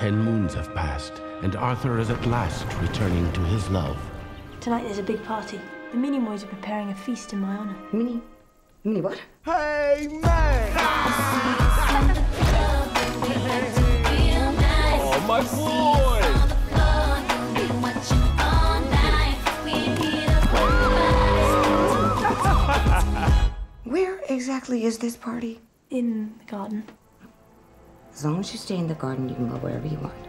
10 moons have passed, and Arthur is at last returning to his love. Tonight there's a big party. The Minimoys are preparing a feast in my honor. Mini what? Hey, man! Oh, my boy! Where exactly is this party? In the garden. As long as you stay in the garden, you can go wherever you want.